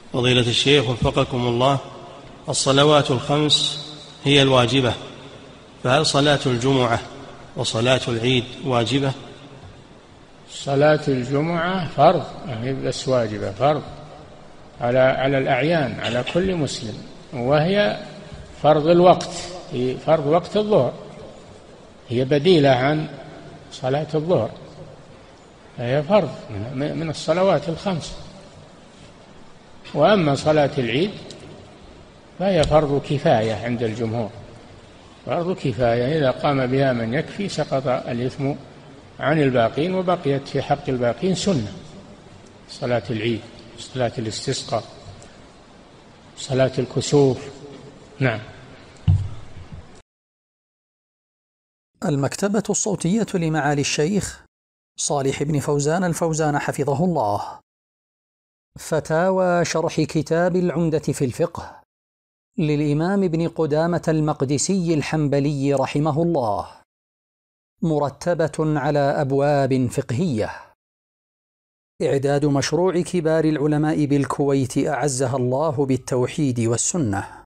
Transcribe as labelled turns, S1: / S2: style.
S1: فضيلة الشيخ وفقكم الله، الصلوات الخمس هي الواجبة، فهل صلاة الجمعة وصلاة العيد واجبة؟
S2: صلاة الجمعة فرض، يعني بس واجبة، فرض على الأعيان، على كل مسلم، وهي فرض الوقت، هي فرض وقت الظهر، هي بديلة عن صلاة الظهر، هي فرض من الصلوات الخمس. وأما صلاة العيد فهي فرض كفاية عند الجمهور، فرض كفاية، إذا قام بها من يكفي سقط الإثم عن الباقين، وبقيت في حق الباقين سنة: صلاة العيد، صلاة الاستسقاء، صلاة الكسوف. نعم.
S3: المكتبة الصوتية لمعالي الشيخ صالح بن فوزان الفوزان حفظه الله. فتاوى شرح كتاب العمدة في الفقه للإمام ابن قدامة المقدسي الحنبلي رحمه الله، مرتبة على أبواب فقهية. إعداد مشروع كبار العلماء بالكويت أعزها الله بالتوحيد والسنة.